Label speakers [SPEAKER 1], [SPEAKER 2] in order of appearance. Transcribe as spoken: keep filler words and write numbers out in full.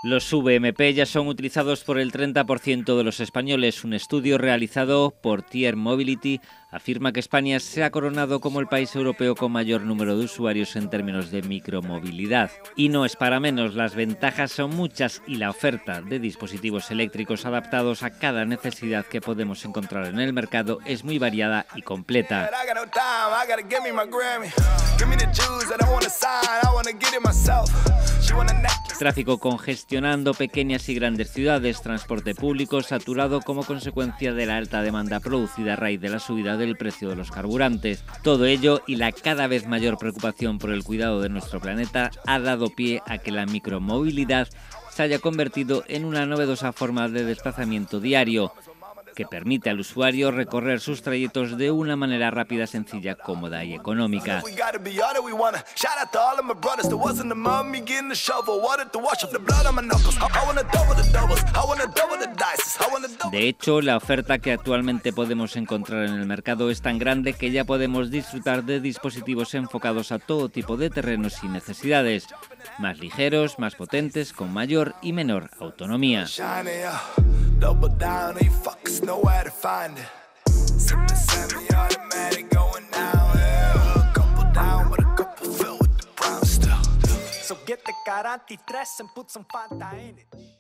[SPEAKER 1] Los V M P ya son utilizados por el treinta por ciento de los españoles. Un estudio realizado por Tier Mobility afirma que España se ha coronado como el país europeo con mayor número de usuarios en términos de micromovilidad. Y no es para menos, las ventajas son muchas y la oferta de dispositivos eléctricos adaptados a cada necesidad que podemos encontrar en el mercado es muy variada y completa. Tráfico congestionando pequeñas y grandes ciudades, transporte público saturado como consecuencia de la alta demanda producida a raíz de la subida del precio de los carburantes. Todo ello y la cada vez mayor preocupación por el cuidado de nuestro planeta ha dado pie a que la micromovilidad se haya convertido en una novedosa forma de desplazamiento diario, que permite al usuario recorrer sus trayectos de una manera rápida, sencilla, cómoda y económica. De hecho, la oferta que actualmente podemos encontrar en el mercado es tan grande que ya podemos disfrutar de dispositivos enfocados a todo tipo de terrenos y necesidades, más ligeros, más potentes, con mayor y menor autonomía. Double down, ain't fuckers know where to find it. Super semi-automatic going down, yeah. A couple down, but a couple filled with the brown stuff. So get the Garanti tres and put some Fanta in it.